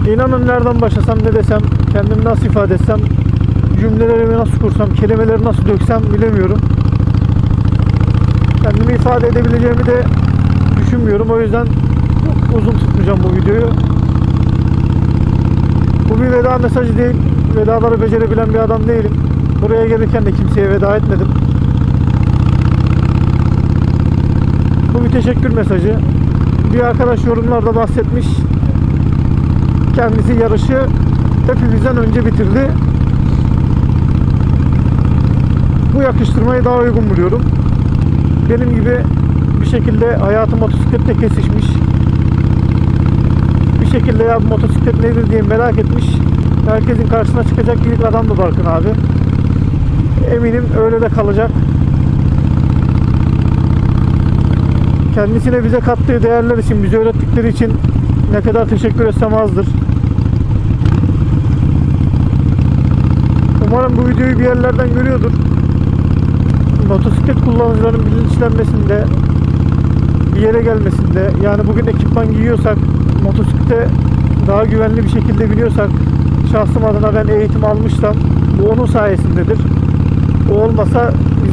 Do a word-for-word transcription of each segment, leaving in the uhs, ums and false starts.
İnanın nereden başlasam, ne desem, kendimi nasıl ifade etsem, cümlelerimi nasıl kursam, kelimeleri nasıl döksem bilemiyorum. Kendimi ifade edebileceğimi de düşünmüyorum. O yüzden çok uzun tutmayacağım bu videoyu. Bu bir veda mesajı değil. Vedaları becerebilen bir adam değilim. Buraya gelirken de kimseye veda etmedim. Bu bir teşekkür mesajı. Bir arkadaş yorumlarda bahsetmiş. Kendisi yarışı hepimizden önce bitirdi. Bu yakıştırmayı daha uygun buluyorum. Benim gibi bir şekilde hayatı motosikletle kesişmiş, bir şekilde ya motosiklet nedir diye merak etmiş, herkesin karşısına çıkacak ilk adam da Barkın abi. Eminim öyle de kalacak. Kendisine bize kattığı değerler için, bize öğrettikleri için ne kadar teşekkür etsem azdır. Umarım bu videoyu bir yerlerden görüyordur. Motosiklet kullanıcıların bilinçlenmesinde, bir yere gelmesinde, yani bugün ekipman giyiyorsak, motosiklete daha güvenli bir şekilde biniyorsak, şahsım adına ben eğitim almışsam, bu onun sayesindedir. O olmasa biz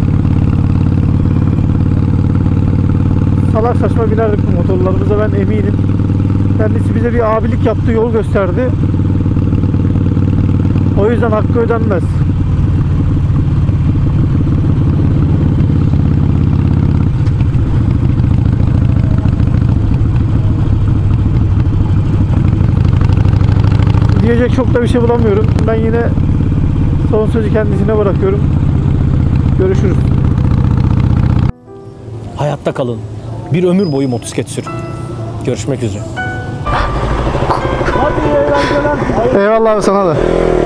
salak saçma binerdik bu motorlarımıza, ben eminim. Kendisi bize bir abilik yaptı, yol gösterdi. O yüzden hakkı ödenmez. Diyecek çok da bir şey bulamıyorum. Ben yine son sözü kendisine bırakıyorum. Görüşürüz. Hayatta kalın. Bir ömür boyu motosiklet sürün. Görüşmek üzere. Hadi iyi eğlenceler. Eyvallah abi, sana da.